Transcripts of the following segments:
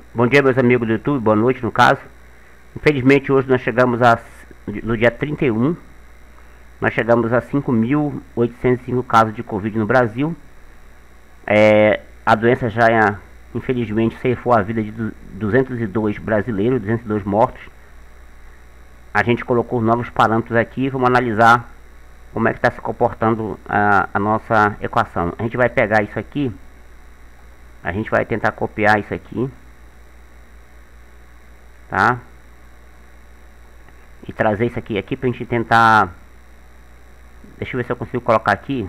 Bom dia, meus amigos do YouTube, boa noite no caso. Infelizmente hoje nós chegamos no dia 31, nós chegamos a 5.805 casos de Covid no Brasil. A doença já, infelizmente, ceifou a vida de 202 brasileiros, 202 mortos. A gente colocou novos parâmetros aqui e vamos analisar como é que está se comportando a nossa equação. A gente vai pegar isso aqui, a gente vai tentar copiar isso aqui, tá? E trazer isso aqui pra gente tentar. Deixa eu ver se eu consigo colocar aqui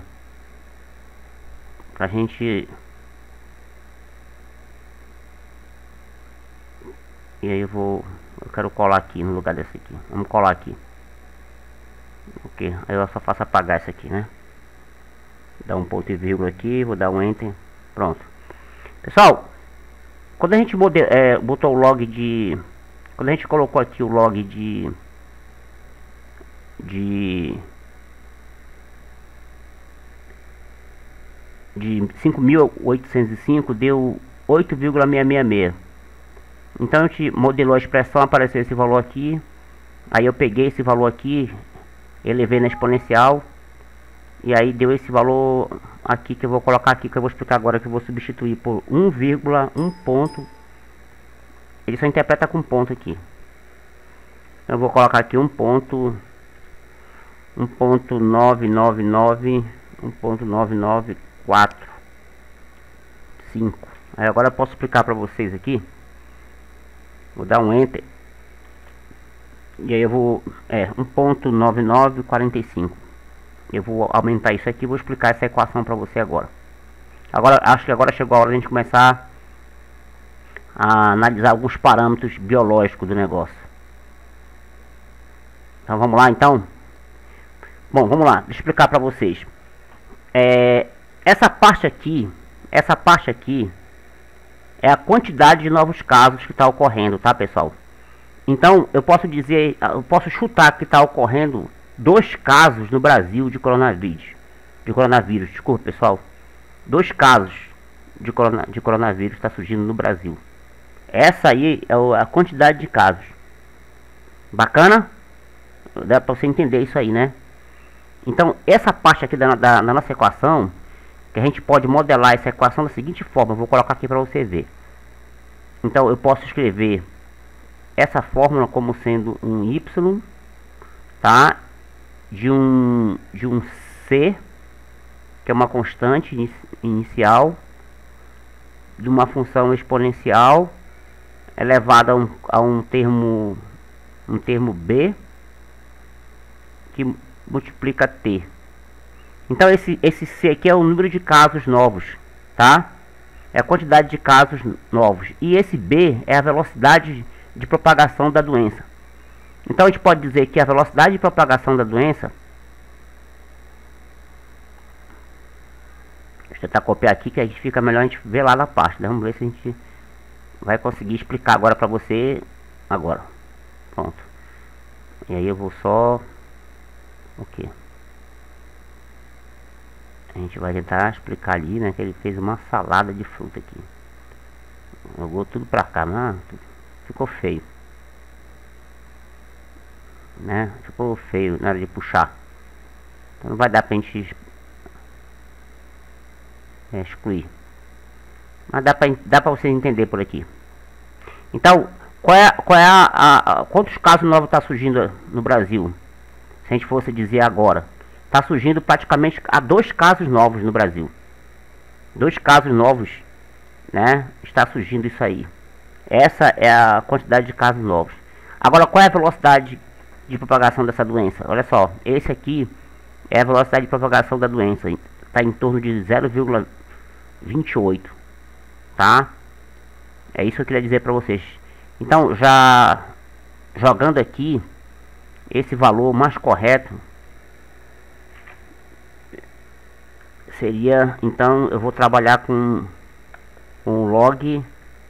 pra gente. E aí eu quero colar aqui no lugar desse aqui. Vamos colar aqui. Ok, aí eu só faço apagar isso aqui, né? Dá um ponto e vírgula aqui, vou dar um enter. Pronto. Pessoal, quando a gente botou o log de... Quando a gente colocou aqui o log de 5.805 deu 8,666. Então a gente modelou a expressão, apareceu esse valor aqui. Aí eu peguei esse valor aqui, elevei na exponencial, e aí deu esse valor aqui que eu vou colocar aqui, que eu vou explicar agora, que eu vou substituir por 1,1 ponto. Ele só interpreta com ponto aqui. Eu vou colocar aqui 1.99945. Aí agora eu posso explicar para vocês aqui. Vou dar um enter. E aí eu vou 1.9945. Eu vou aumentar isso aqui e vou explicar essa equação para você agora. Acho que agora chegou a hora de a gente começar a analisar alguns parâmetros biológicos do negócio. Então vamos lá então. Bom, vamos lá, deixa eu explicar para vocês. Essa parte aqui é a quantidade de novos casos que está ocorrendo, tá, pessoal? Então eu posso chutar que está ocorrendo 2 casos no Brasil de coronavírus. Desculpa, pessoal. 2 casos de coronavírus está surgindo no Brasil. Essa aí é a quantidade de casos. Bacana? Dá para você entender isso aí, né? Então essa parte aqui da nossa equação, que a gente pode modelar essa equação da seguinte forma. Eu vou colocar aqui para você ver. Então eu posso escrever essa fórmula como sendo um y, tá? De um c, que é uma constante inicial, de uma função exponencial elevada a um termo b, que multiplica t. Então esse c aqui é o número de casos novos, tá? É a quantidade de casos novos. E esse b é a velocidade de propagação da doença. Então a gente pode dizer que a velocidade de propagação da doença... Deixa eu tentar copiar aqui, que a gente fica melhor a gente ver lá na parte, né? Vamos ver se a gente vai conseguir explicar agora pra você. Agora, pronto. E aí eu vou só... Ok. A gente vai tentar explicar ali, né? Que ele fez uma salada de fruta aqui. Jogou tudo pra cá, mas ficou feio, né? Ficou feio na hora de puxar. Então não vai dar pra gente excluir. Mas dá pra você entender por aqui. Então, quantos casos novos tá surgindo no Brasil? Se a gente fosse dizer agora, tá surgindo praticamente a 2 casos novos no Brasil. 2 casos novos, né? Está surgindo isso aí. Essa é a quantidade de casos novos. Agora, qual é a velocidade de propagação dessa doença? Olha só, esse aqui é a velocidade de propagação da doença. Está em torno de 0,28, tá? É isso que eu queria dizer para vocês. Então, já jogando aqui, esse valor mais correto seria, então, eu vou trabalhar com log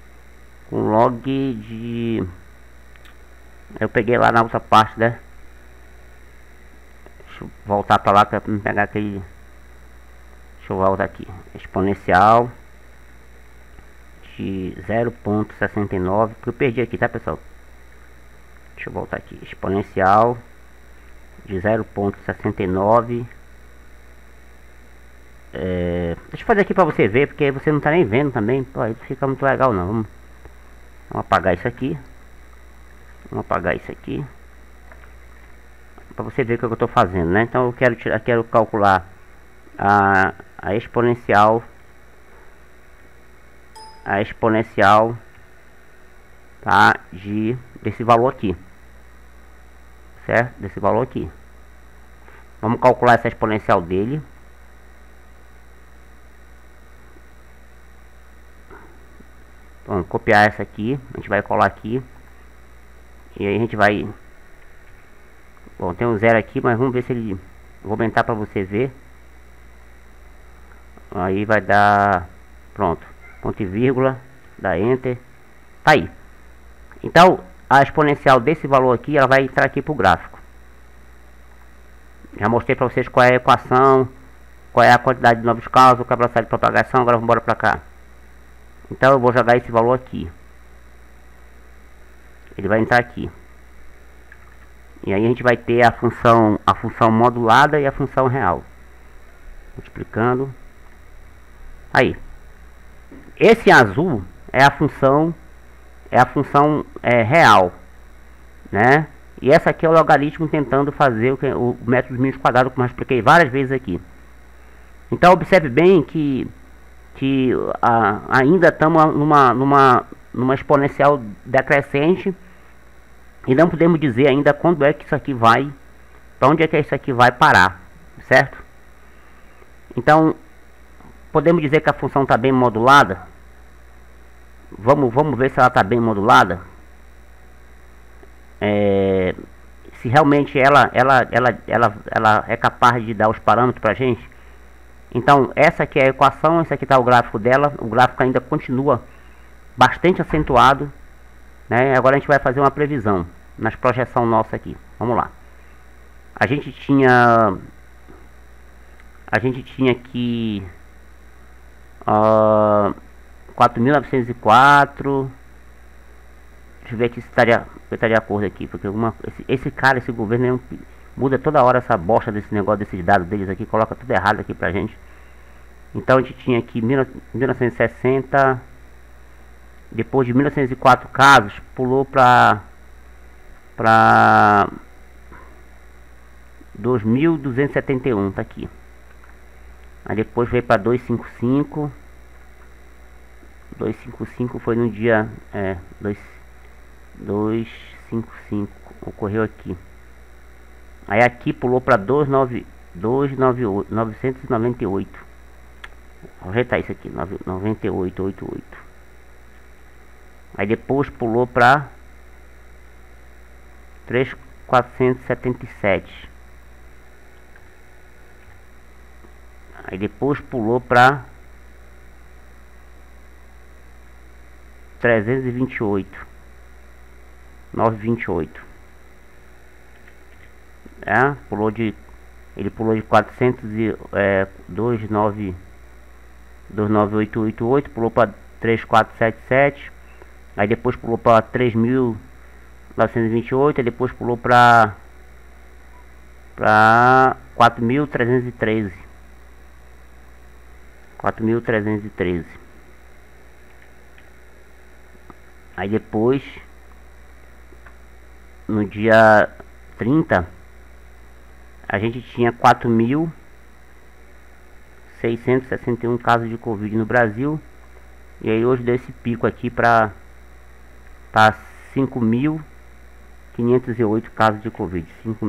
de... Eu peguei lá na outra parte, né? Deixa eu voltar para lá para pegar aquele... Deixa eu voltar aqui. Exponencial de 0,69, porque eu perdi aqui, tá, pessoal? Deixa eu voltar aqui. Exponencial de 0,69. Deixa eu fazer aqui pra você ver, porque você não tá nem vendo também. Pô, aí fica muito legal não. Vamos apagar isso aqui. Vamos apagar isso aqui. Pra você ver o que eu tô fazendo, né? Então eu quero calcular a exponencial. A exponencial, tá, desse valor aqui, certo? Desse valor aqui. Vamos calcular essa exponencial dele. Vamos copiar essa aqui, a gente vai colar aqui. E aí a gente vai... Bom, tem um zero aqui, mas vamos ver se ele... Vou aumentar para você ver. Aí vai dar... Pronto. Ponto e vírgula. Dá Enter. Tá aí. Então, a exponencial desse valor aqui, ela vai entrar aqui pro gráfico. Já mostrei para vocês qual é a equação, qual é a quantidade de novos casos, qual é a velocidade de propagação. Agora vamos embora para cá. Então eu vou jogar esse valor aqui. Ele vai entrar aqui. E aí a gente vai ter a função modulada e a função real. Multiplicando. Aí. Esse azul é a função real, né? E essa aqui é o logaritmo tentando fazer o método dos mínimos quadrados, como eu expliquei várias vezes aqui. Então observe bem que ainda estamos numa exponencial decrescente e não podemos dizer ainda quando é que isso aqui vai, para onde é que isso aqui vai parar, certo? Então podemos dizer que a função está bem modulada. Vamos ver se ela está bem modulada. Se realmente ela é capaz de dar os parâmetros para a gente. Então essa aqui é a equação, esse aqui está o gráfico dela. O gráfico ainda continua bastante acentuado, né? Agora a gente vai fazer uma previsão nas projeção nossa aqui. Vamos lá. A gente tinha aqui 4.904. Deixa eu ver aqui se está de acordo aqui, porque esse governo muda toda hora essa bosta desse negócio, desses dados deles aqui, coloca tudo errado aqui pra gente. Então a gente tinha aqui 1960, depois de 1904 casos, pulou pra 2.271, tá aqui. Aí depois veio pra 255. 255 foi no dia 255 ocorreu aqui. Aí aqui pulou para 998. Vou ajeitar isso aqui, 9888. Aí depois pulou para 3477. Aí depois pulou para 328. 928. Ele pulou de 29888, pulou para 3477. Aí depois pulou para 3.928, aí depois pulou para 4.313. 4.313. Aí depois, no dia 30, a gente tinha 4.661 casos de Covid no Brasil. E aí hoje deu esse pico aqui para 5.508 casos de Covid.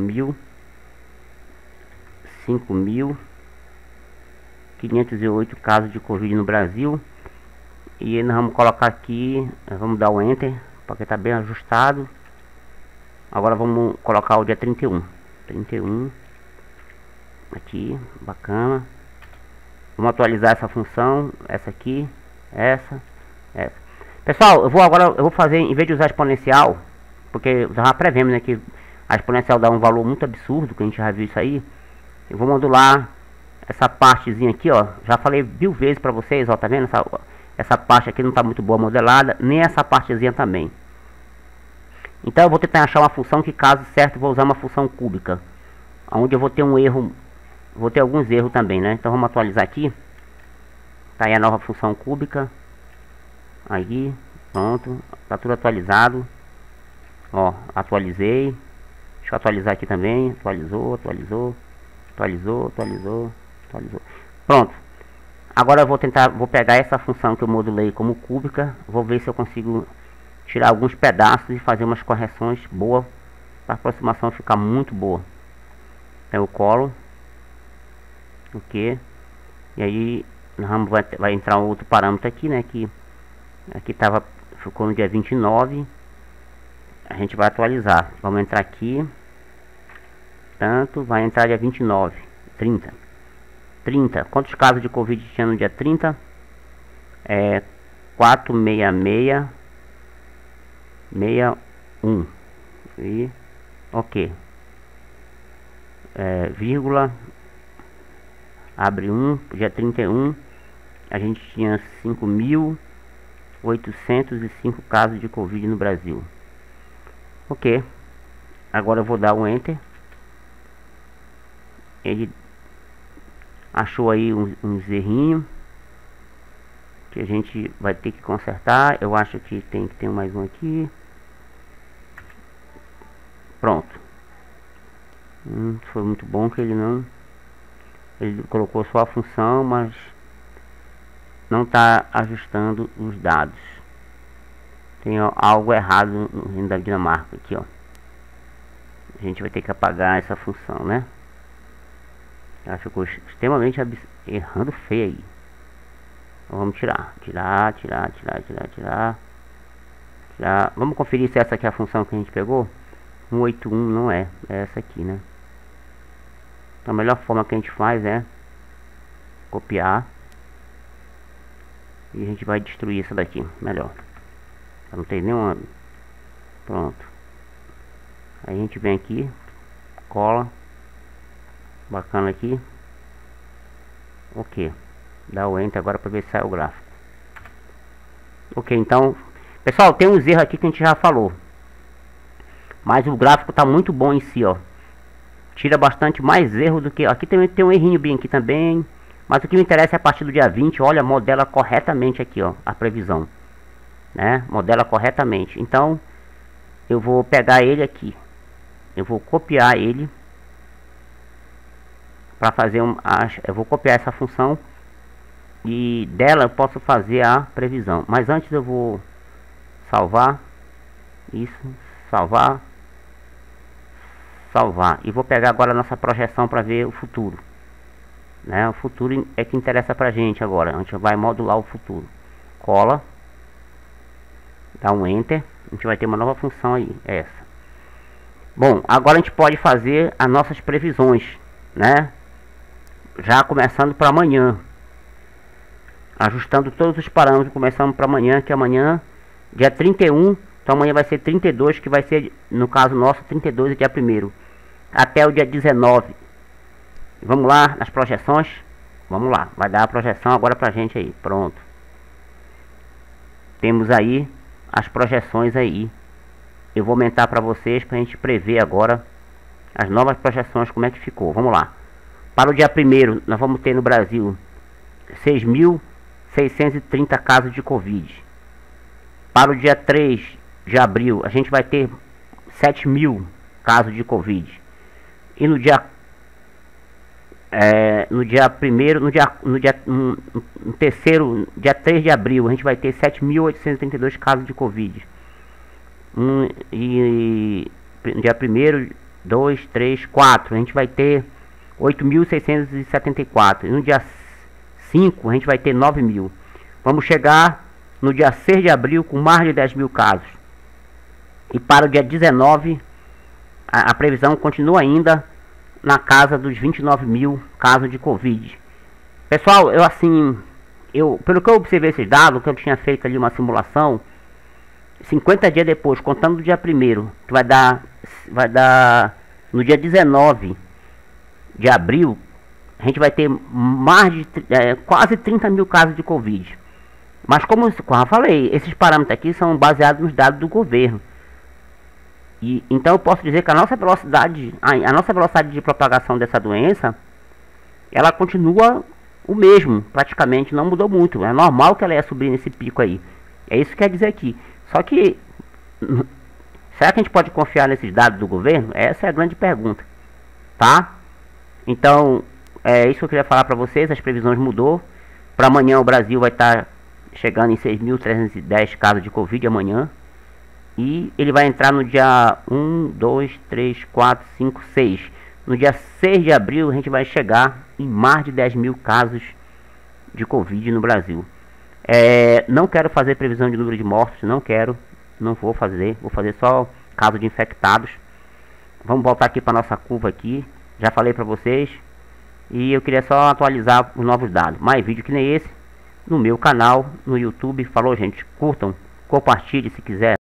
5.508 casos de Covid no Brasil. E nós vamos colocar aqui, vamos dar o Enter, porque está bem ajustado. Agora vamos colocar o dia 31. 31. Aqui, bacana. Vamos atualizar essa função, essa aqui, essa. Pessoal, eu vou fazer, em vez de usar exponencial, porque já prevemos, né, que a exponencial dá um valor muito absurdo, que a gente já viu isso aí. Eu vou modular essa partezinha aqui, ó. Já falei 1000 vezes para vocês, ó, tá vendo? Essa parte aqui não está muito boa modelada, nem essa partezinha também. Então eu vou tentar achar uma função que, caso certo, vou usar uma função cúbica, onde eu vou ter um erro, vou ter alguns erros também, né? Então vamos atualizar aqui. Tá aí a nova função cúbica. Aí, pronto, tá tudo atualizado. Ó, atualizei. Deixa eu atualizar aqui também. Atualizou. Pronto. Agora eu vou pegar essa função que eu modulei como cúbica. Vou ver se eu consigo tirar alguns pedaços e fazer umas correções boas, para a aproximação ficar muito boa. Então eu colo. Ok. E aí vai entrar um outro parâmetro aqui, né? Que aqui ficou no dia 29. A gente vai atualizar. Vamos entrar aqui. Tanto, vai entrar dia 29. 30. Quantos casos de Covid tinha no dia 30? 46661. E ok. Vírgula. Abre dia 31. A gente tinha 5.805 casos de Covid no Brasil. Ok. Agora eu vou dar um Enter. Ele achou aí uns errinhos que a gente vai ter que consertar. Eu acho que tem que ter mais um aqui. Pronto. Foi muito bom que ele colocou só a função, mas não está ajustando os dados. Tem algo errado no Reino da Dinamarca aqui, ó. A gente vai ter que apagar essa função, né? Ela ficou extremamente errando feio aí. Então vamos tirar. Vamos conferir se essa aqui é a função que a gente pegou. 181 não é essa aqui, né? Então a melhor forma que a gente faz é copiar. E a gente vai destruir essa daqui, melhor. Não tem nenhuma. Pronto. Aí a gente vem aqui, cola. Bacana aqui. Ok. Dá o Enter agora para ver se sai o gráfico. Ok, então, pessoal, tem uns erros aqui que a gente já falou. Mas o gráfico tá muito bom em si, ó. Tira bastante mais erro do que... Aqui tem um errinho bem aqui também. Mas o que me interessa é a partir do dia 20. Olha, modela corretamente aqui, ó, a previsão. Né? Modela corretamente. Então, eu vou pegar ele aqui. Eu vou copiar ele. Para fazer eu vou copiar essa função. E dela eu posso fazer a previsão. Mas antes eu vou salvar. Isso, salvar. E vou pegar agora a nossa projeção para ver o futuro, né? O futuro é que interessa pra gente agora. A gente vai modular o futuro. Cola. Dá um Enter. A gente vai ter uma nova função aí. Essa. Bom, agora a gente pode fazer as nossas previsões, né? Já começando para amanhã. Ajustando todos os parâmetros. Começando para amanhã, que amanhã, dia 31. Então amanhã vai ser 32, que vai ser, no caso nosso, 32 é dia 1º. Até o dia 19. Vamos lá nas projeções. Vamos lá, vai dar a projeção agora pra gente aí. Pronto. Temos aí as projeções aí. Eu vou aumentar para vocês pra gente prever agora as novas projeções, como é que ficou. Vamos lá. Para o dia 1º, nós vamos ter no Brasil 6.630 casos de Covid. Para o dia 3 de abril, a gente vai ter 7.000 casos de Covid. E no dia dia 3 de abril, a gente vai ter 7.832 casos de Covid. E no dia 1º, 2, 3, 4, a gente vai ter 8.674. E no dia 5, a gente vai ter 9.000. Vamos chegar no dia 6 de abril com mais de 10.000 casos. E para o dia 19, a previsão continua ainda na casa dos 29.000 casos de Covid. Pessoal, pelo que eu observei esses dados, que eu tinha feito ali uma simulação, 50 dias depois, contando do dia 1º, que vai dar no dia 19 de abril, a gente vai ter quase 30.000 casos de Covid. Mas como eu falei, esses parâmetros aqui são baseados nos dados do governo. E então eu posso dizer que a nossa velocidade de propagação dessa doença, ela continua o mesmo, praticamente não mudou muito. É normal que ela ia subir nesse pico aí. É isso que quer dizer aqui. Só que será que a gente pode confiar nesses dados do governo? Essa é a grande pergunta, tá? Então, é isso que eu queria falar para vocês. As previsões mudou. Para amanhã o Brasil vai estar chegando em 6.310 casos de Covid amanhã. E ele vai entrar no dia 1, 2, 3, 4, 5, 6. No dia 6 de abril a gente vai chegar em mais de 10 mil casos de Covid no Brasil. Não quero fazer previsão de número de mortos, não vou fazer só caso de infectados. Vamos voltar aqui para nossa curva aqui, já falei para vocês, e eu queria só atualizar os novos dados. Mais vídeo que nem esse no meu canal no YouTube. Falou, gente, curtam, compartilhem se quiser.